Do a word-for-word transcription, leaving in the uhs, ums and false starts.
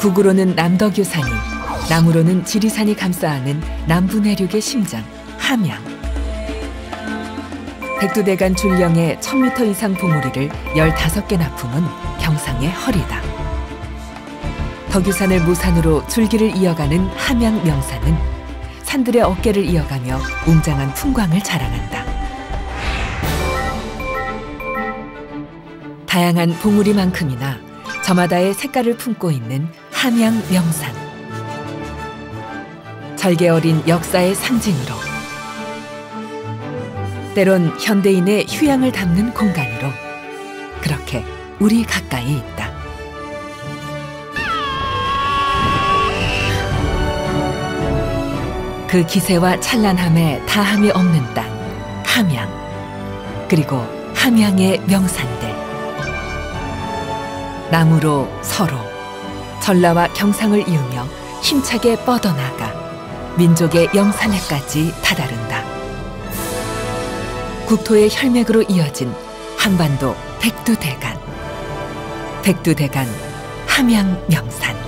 북으로는 남덕유산이, 남으로는 지리산이 감싸안은 남부 내륙의 심장, 함양. 백두대간 줄령의 천 미터 이상 봉우리를 열다섯 개나 품은 경상의 허리다. 덕유산을 무산으로 줄기를 이어가는 함양 명산은 산들의 어깨를 이어가며 웅장한 풍광을 자랑한다. 다양한 봉우리만큼이나 저마다의 색깔을 품고 있는 함양 명산. 절개 어린 역사의 상징으로, 때론 현대인의 휴양을 담는 공간으로 그렇게 우리 가까이 있다. 그 기세와 찬란함에 다함이 없는 땅, 함양. 그리고 함양의 명산들. 남으로 서로, 전라와 경상을 이으며 힘차게 뻗어나가 민족의 영산에까지 다다른다. 국토의 혈맥으로 이어진 한반도 백두대간. 백두대간 함양 명산.